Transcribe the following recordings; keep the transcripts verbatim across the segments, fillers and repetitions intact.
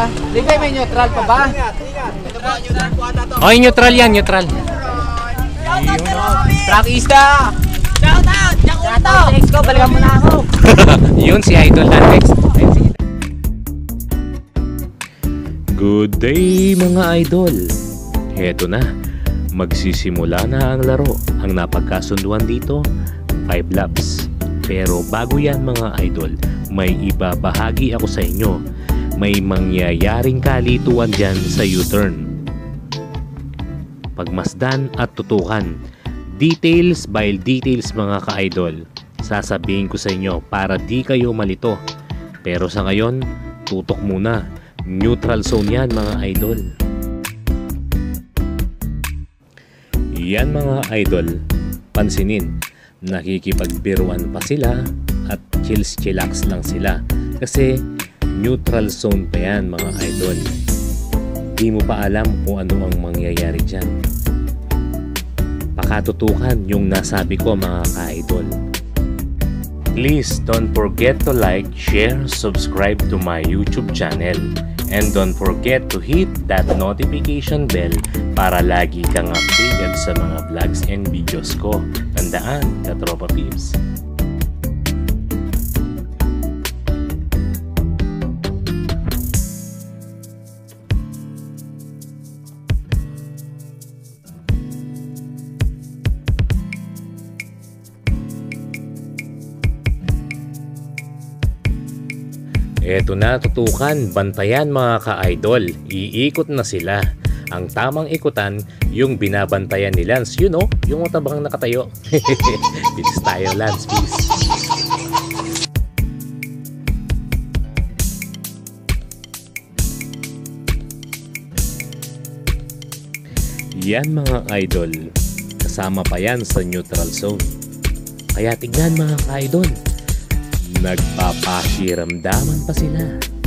ba? Di ba may neutral pa ba? Okay, neutral yan, neutral. Trackista! Shout out! Shout out! Next ko, balikan mo na ako. Yun si Idol Landex. Good day mga idol. Heto na. Magsisimula na ang laro. Ang napagkasunduan dito, five laps. Pero bago yan mga idol, may ibabahagi ako sa inyo. May mangyayaring kalituan dyan sa U-turn. Pagmasdan at tutukan. Details by details mga ka-idol. Sasabihin ko sa inyo para di kayo malito. Pero sa ngayon, tutok muna. Neutral zone yan mga idol. Yan mga idol, pansinin, nakikipagbiruan pa sila at chills chillax lang sila kasi neutral zone pa yan mga idol. Di mo pa alam kung ano ang mangyayari dyan. Pakatutukan yung nasabi ko mga ka-idol. Please don't forget to like, share, subscribe to my YouTube channel. And don't forget to hit that notification bell para lagi kang updated sa mga vlogs and videos ko. Tandaan, Katropa Peeps. Eto na, tutukan, bantayan mga ka-idol. Iikot na sila. Ang tamang ikutan, yung binabantayan ni Lance. Yun o, yung matabang nakatayo. Bilis tayo, Lance, please. Yan mga idol. Kasama pa yan sa neutral zone. Kaya tignan mga ka-idol. Nagpapakiramdaman pa sila.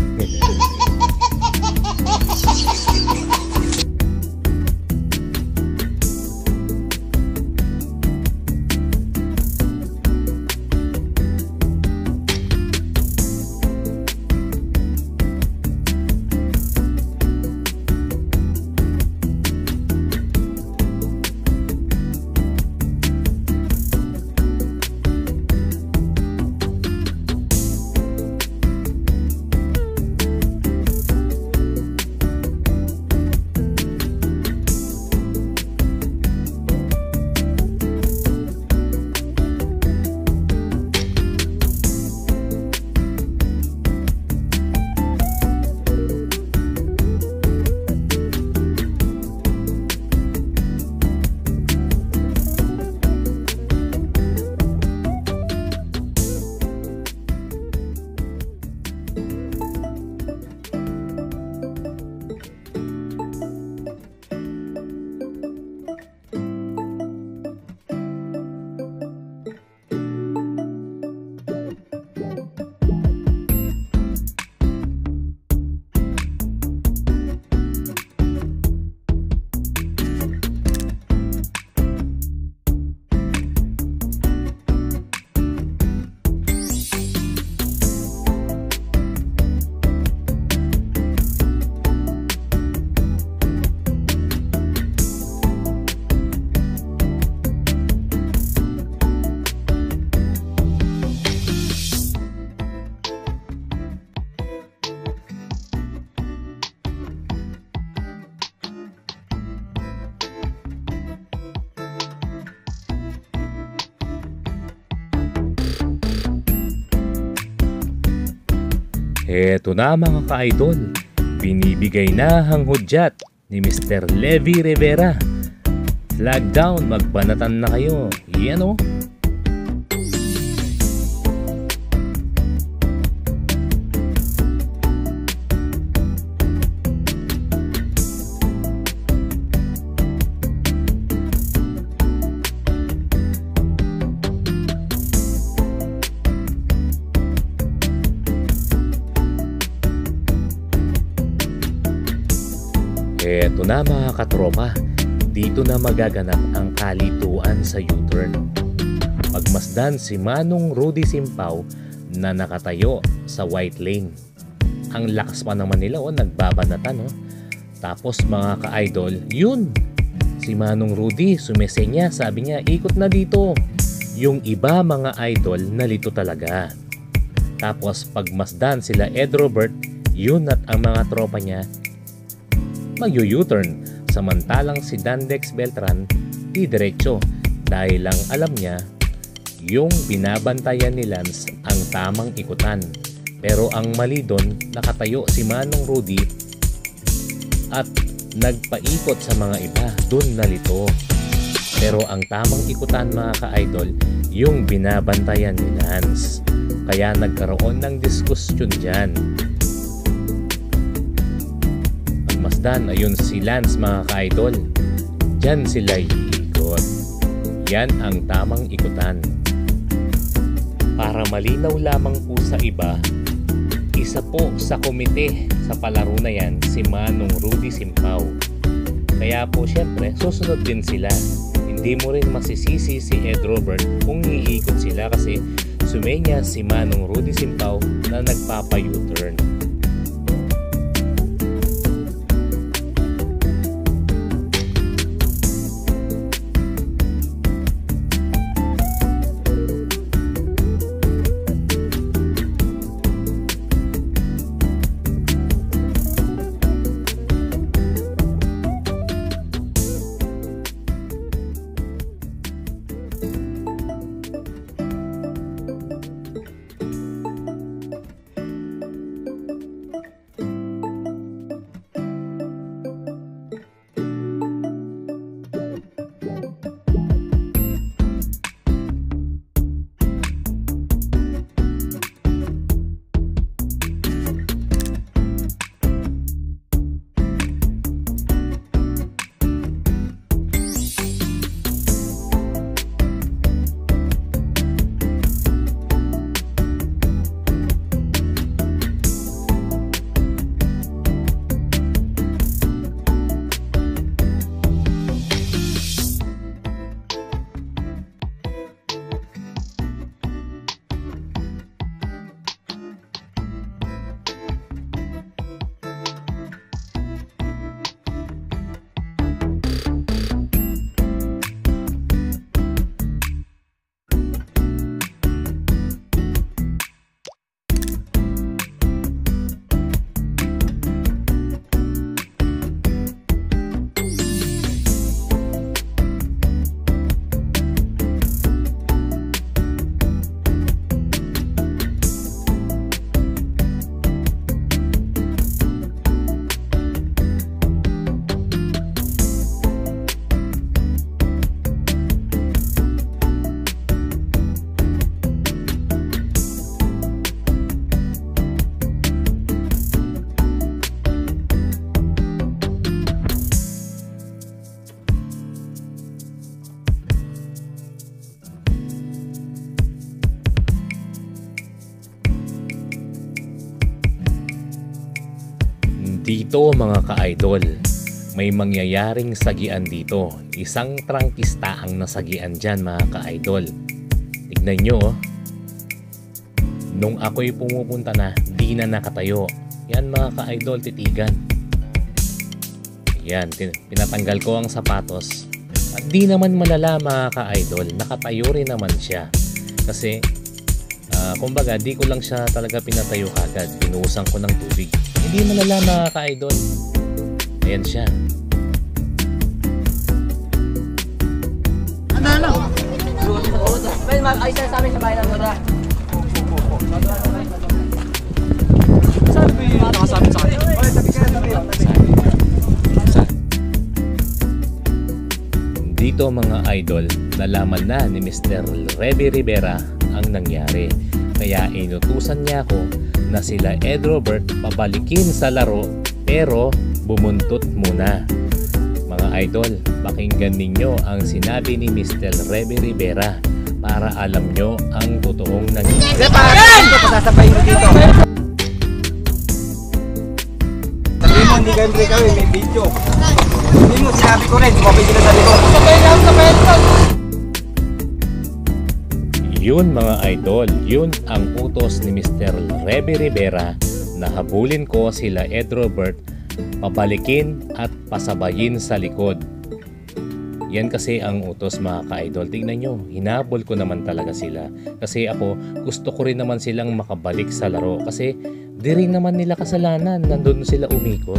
Eto na mga ka-idol, binibigay na ang hudyat ni Mister Levy Rivera. Flag down, magbanatan na kayo. Yan o. Eto na mga katropa, dito na magaganap ang kalituan sa U-turn. Pagmasdan si Manong Rudy Simpao na nakatayo sa white lane. ang lakas pa naman nila, oh, nagbabanatan, oh. Tapos mga ka-idol, yun, si Manong Rudy sumesenya, sabi niya ikot na dito. Yung iba mga idol nalito talaga. Tapos pagmasdan sila Ed Robert, yun at ang mga tropa niya mag-u-turn, samantalang si Dandex Beltran di diretso dahil lang alam niya yung binabantayan ni Lance ang tamang ikutan. Pero ang mali doon, nakatayo si Manong Rudy at nagpaikot sa mga iba, doon nalito. Pero ang tamang ikutan mga ka-idol, yung binabantayan ni Lance. Kaya nagkaroon ng diskusyon dyan. Pagmasdan, ayun si Lance mga ka-idol. Dyan sila iikot. Yan ang tamang ikutan. Para malinaw lamang po sa iba, isa po sa komite sa palaro na yan si Manong Rudy Simpao. Kaya po syempre susunod din sila. Hindi mo rin masisisi si Ed Robert kung iikot sila kasi sumenya si Manong Rudy Simpao na nagpapa-u-turn. Dito mga ka-idol, may mangyayaring sagian dito. Isang trangkista ang nasagian dyan mga ka-idol. Tignan nyo, oh. Nung ako'y pumupunta na, di na nakatayo. Yan mga ka-idol, titigan. Yan, pinatanggal ko ang sapatos. At di naman malala mga ka-idol, nakatayo rin naman siya. Kasi, uh, kumbaga, di ko lang siya talaga pinatayo kagad. Binuhusan ko ng tubig. Hindi malala mga ka-idol. Ayan siya. Ano na? Well, mag-ayos na sa amin sa bahay ng Loda. Sabi, nakasabi sa akin. Dito mga idol, nalaman na ni Mister Reby Rivera ang nangyari. Kaya inutusan niya ako na sila Ed Robert pabalikin sa laro pero bumuntot muna. Mga idol, pakinggan ninyo ang sinabi ni Mister Reby Rivera para alam nyo ang totoong nangyari. Pasasabay mo dito. Sabi mo, hindi kayo break kami, may video. Hindi mo, sinabi ko rin, kumapay sila sa likod. Sabay lang, sabay lang. Yun mga idol, yun ang utos ni Mister Reby Rivera Nahabulin ko sila Ed Robert pabalikin at pasabayin sa likod. Yan kasi ang utos mga ka-idol. Tingnan nyo, hinabol ko naman talaga sila. Kasi ako, gusto ko rin naman silang makabalik sa laro. Kasi di rin naman nila kasalanan. Nandun sila umikot.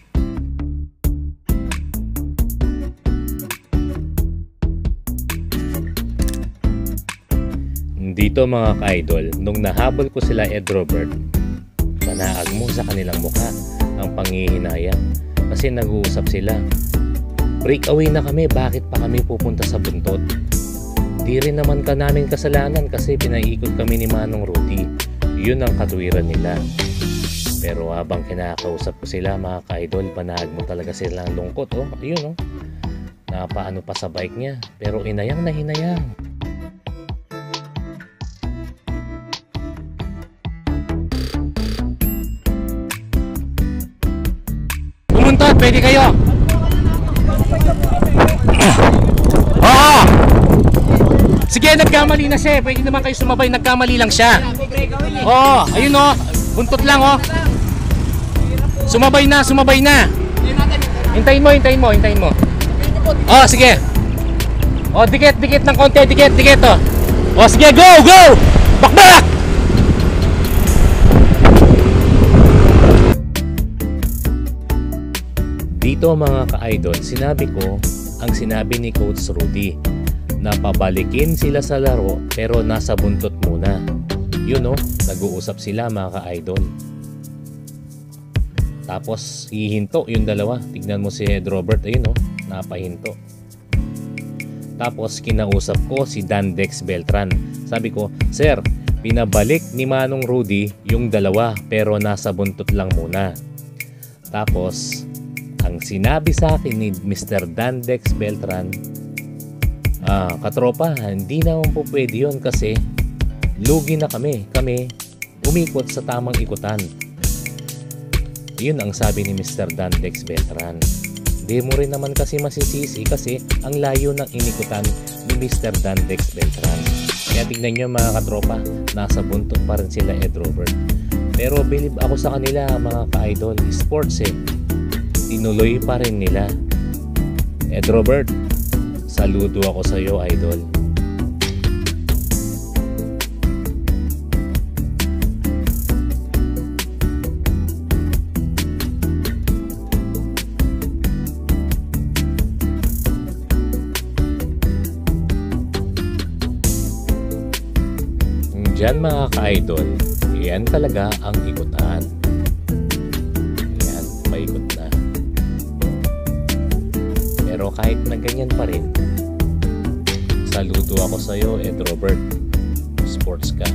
Dito mga ka-idol, nung nahabol ko sila Ed Robert, manaag mo sa kanilang mukha ang panghihinayang. Kasi nag-uusap sila. Breakaway na kami, bakit pa kami pupunta sa buntot? Di rin naman ka namin kasalanan kasi pinaikot kami ni Manong Rudy. Yun ang katuwiran nila. Pero habang kinakausap ko sila mga ka-idol, panahag mo talaga silang lungkot. Oh, ayun oh. Napaano pa sa bike niya. Pero inayang na hinayang. Pumuntot, pwede kayo. Oo! Sige, nagkamali na siya. Pwede naman kayo sumabay. Nagkamali lang siya. Oo, ayun o. Buntot lang o. Sumabay na, sumabay na. Hintayin mo, hintayin mo, hintayin mo. Oo, sige. O, dikit, dikit ng konti. Dikit, dikit o. O, sige, go, go! Bakbak! Dito mga ka-idol, sinabi ko ang sinabi ni Coach Rudy na pabalikin sila sa laro pero nasa buntot muna. Yun o, nag-uusap sila mga ka-idol. Tapos hihinto yung dalawa. Tignan mo si Ed Robert, ayun o, napahinto. Tapos kinausap ko si Dandex Beltran. Sabi ko, Sir, pinabalik ni Manong Rudy yung dalawa pero nasa buntot lang muna. Tapos ang sinabi sa akin ni Mister Dandex Beltran, ah, katropa, hindi naman po pwede yun kasi lugi na kami. Kami umikot sa tamang ikutan. Yun ang sabi ni Mister Dandex Beltran. Hindi mo rin naman kasi masisisi kasi ang layo ng inikutan ni Mister Dandex Beltran. Kaya tignan nyo mga katropa, nasa buntot pa rin sila Ed Robert. Pero believe ako sa kanila mga ka-idol, sports eh. Tinuloy pa rin nila. Ed Robert, saludo ako sa iyo, idol. Diyan mga ka-idol, yan talaga ang ikutan. Yan, paikot na. Pero kahit na ganyan pa rin, saludo ako sa iyo, Ed Robert. Sports ka.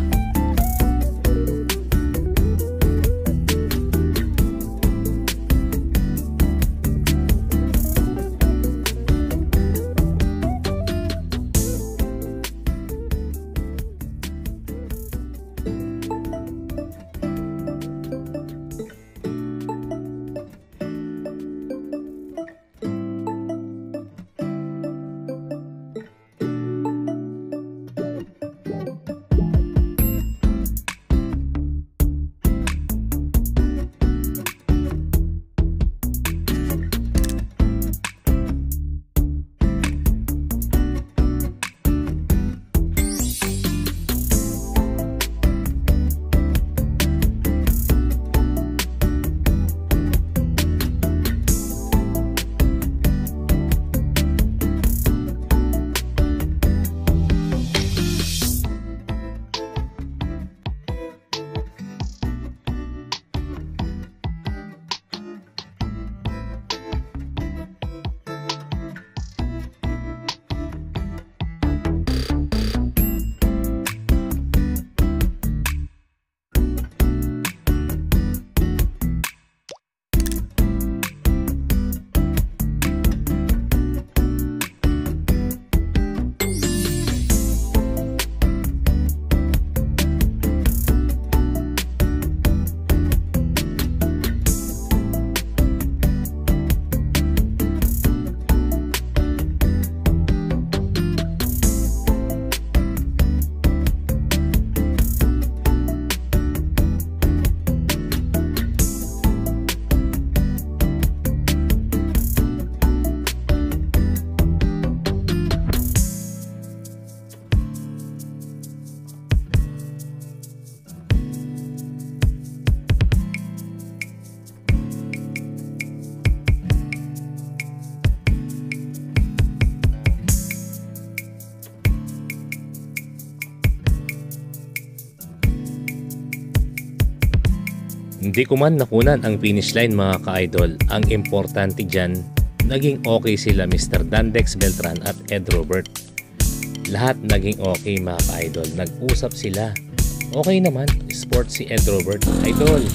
Hindi ko man nakunan ang finish line mga ka-idol. Ang importante dyan, naging okay sila Mister Dandex Beltran at Ed Robert. Lahat naging okay mga ka-idol. Nag-usap sila. Okay naman, sport si Ed Robert. Idol.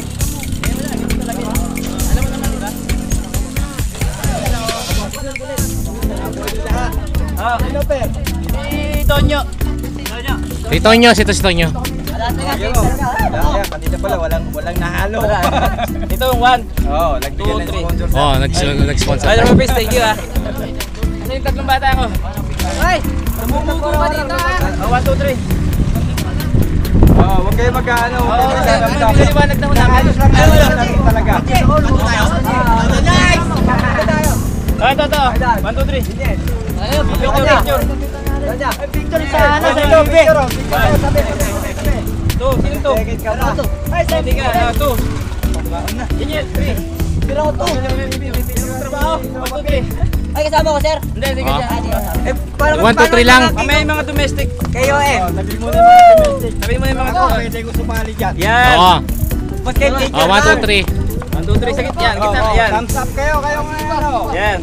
Ah, ano per? Si Tonyo. Tonyo. Si Tonyo, si si Tonyo. Ayun, oh. Kanina pala, walang, walang nahalo. Ito yung one. Oo, nagbigay ng Two, sponsor sa Oh, nag- nag-sponsor. Ay, Robert, thank you ah. Ano yung tatlong bata ko? Ay! Namumugo ka dito ah! Oh, one, two, three. Oo, huwag kayo magkaano. Oo, Huwag kayo sir. magkaano. Ano, pinaliwanag na ko namin. Ayos lang tayo lang talaga. Ah, ito, ito. One, two, three. Ayun, picture, picture. Picture sa ano, sa lobby. Two, sino to? Ay, Oh, tiga, ah, two. Yan yun, three. Pero to. Trabaho, one, two, three. Ay, kasama ko, sir. Hindi, sige Ah. dyan. Eh, parang One, two, three lang. Mamaya yung mga domestic. K O M. Sabi mo na yung mga domestic. Sabi mo yung mga Ako, pwede ko sumali dyan. Yan. Oo. Ba't kayo take Oh, one, two, three. One, two, three, sa gitna. Oo, Gitna, oo, yan. thumbs up kayo, kayo nga ano. Yan.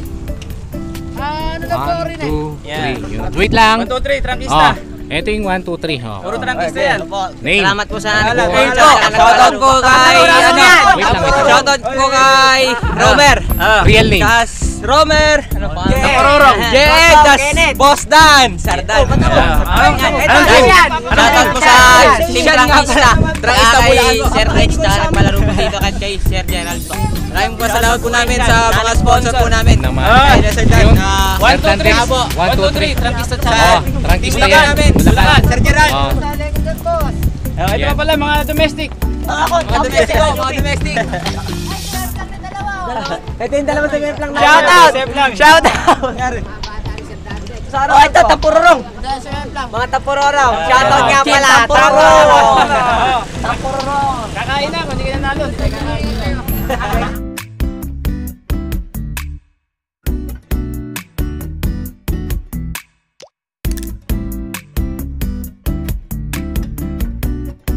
One, two, Yan. three. Yun. Wait lang. One, two, three, Oh, trangkista. ito yung one, two, three. Oh. Puro trangkista yan. Name. Salamat po sa Wala, nag-comment wala. po. Shoutout po kay, Wala, ano, wala. Wait lang, wait lang. shoutout po kay Romer. Ah. Real name. Kas Romer. Ano pa? Tapororong. Jen, das Boss Dan. Sardan. Anong Shoutout team? shoutout po sa Team Trangista. Trangista kay Sir Rex na nagpalaro po dito at kay Sir Gerald po. Maraming po salamat po namin sa mga sponsor po namin. Naman. Ah. Kay Sir Dan. Yun. ah, One, two, three. One, One, two, two, three. three. Trangkista Oh, sa trangkista Bulacan yan. namin. Bulacan. Sir Gerald. Oh. Ah, ito pa pala mga domestic. Mga domestic po, mga domestic. Ito yung dalawa sa game lang na. Shoutout! Safe lang. Shoutout! Oh, ito, tapurorong. Mga tapurorong. Shoutout nga pala, tapurorong. Kakain na, kung hindi ka nanalo. Hindi ka nanalo.